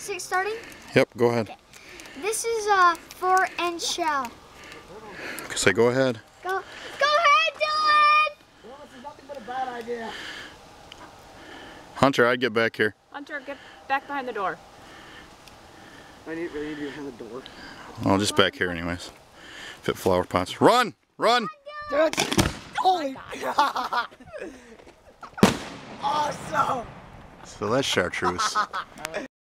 starting? Yep, go ahead. Okay. This is a 4-inch shell. Say go ahead. Go ahead, Dylan! Well, this is nothing but a bad idea. Hunter, I'd get back here. Hunter, get back behind the door. I need to be behind the door. Well, just back here anyways. Fit flower pots. Run! Run! Holy God! Awesome! So that's chartreuse.